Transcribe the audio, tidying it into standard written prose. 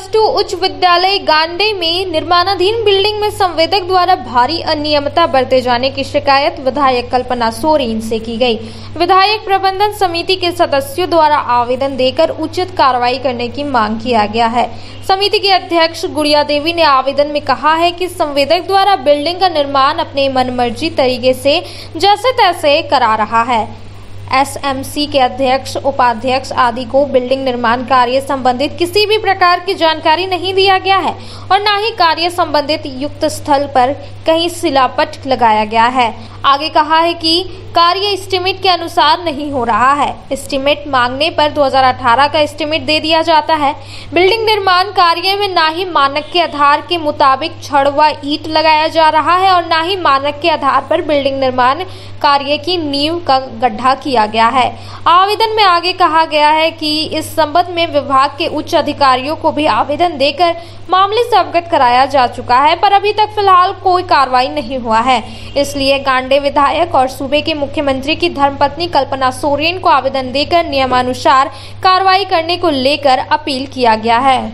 +2 उच्च विद्यालय गांडे में निर्माणाधीन बिल्डिंग में संवेदक द्वारा भारी अनियमितता बरते जाने की शिकायत विधायक कल्पना सोरेन से की गई। विधायक प्रबंधन समिति के सदस्यों द्वारा आवेदन देकर उचित कार्रवाई करने की मांग किया गया है। समिति के अध्यक्ष गुड़िया देवी ने आवेदन में कहा है कि संवेदक द्वारा बिल्डिंग का निर्माण अपने मनमर्जी तरीके से जैसे तैसे करा रहा है। एसएमसी के अध्यक्ष, उपाध्यक्ष आदि को बिल्डिंग निर्माण कार्य संबंधित किसी भी प्रकार की जानकारी नहीं दिया गया है और न ही कार्य संबंधित युक्त स्थल पर कहीं शिलापट लगाया गया है। आगे कहा है कि कार्य एस्टीमेट के अनुसार नहीं हो रहा है। एस्टीमेट मांगने पर 2018 का एस्टीमेट दे दिया जाता है। बिल्डिंग निर्माण कार्य में न ही मानक के आधार के मुताबिक छड़ व ईंट लगाया जा रहा है और न ही मानक के आधार पर बिल्डिंग निर्माण कार्य की नींव का गड्ढा किया गया है। आवेदन में आगे कहा गया है कि इस संबंध में विभाग के उच्च अधिकारियों को भी आवेदन देकर मामले से अवगत कराया जा चुका है, पर अभी तक फिलहाल कोई कार्रवाई नहीं हुआ है। इसलिए गांडे विधायक और सूबे के मुख्यमंत्री की धर्मपत्नी कल्पना सोरेन को आवेदन देकर नियमानुसार कार्रवाई करने को लेकर अपील किया गया है।